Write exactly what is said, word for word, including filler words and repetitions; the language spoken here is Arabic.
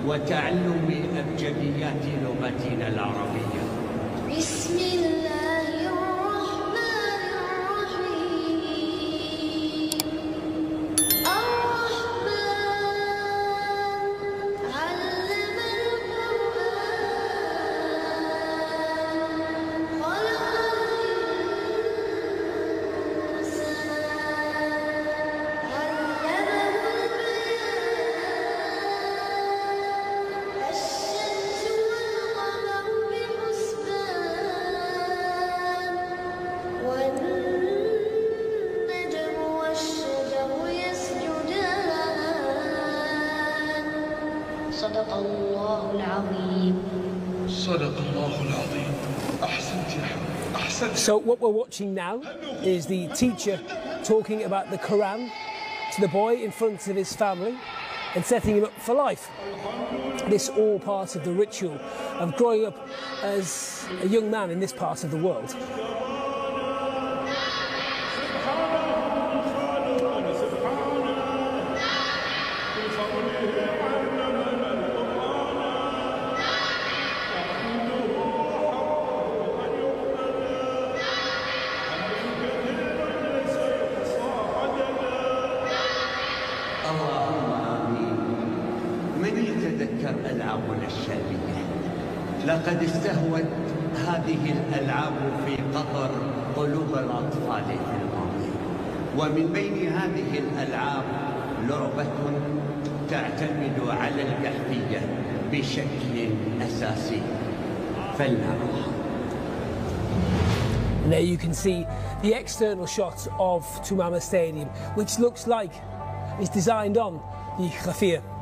وتعلم أبجديات لغتنا العربية. بسم الله الرحمن الرحيم. الرحمن علم القرآن خلق الإنسان علمه البيان. الشمس والقمر بحسبان والنجم والشجر يسجدان. صدق الله العظيم. صدق الله العظيم. أحسنت يا حبيبي أحسنت. So what we're watching now is the teacher talking about the Quran to the boy in front of his family and setting him up for life. This all part of the ritual of growing up as a young man in this part of the world. اللهم آمين. من يتذكر ألعابنا الشامية؟ لقد استهوت هذه الألعاب في قطر قلوب الأطفال في الماضي، ومن بين هذه الألعاب لعبة تعتمد على الجحفية بشكل أساسي، فلنراها. And there you can see the external shot of Tumama Stadium, which looks like it's designed on the Ghafir.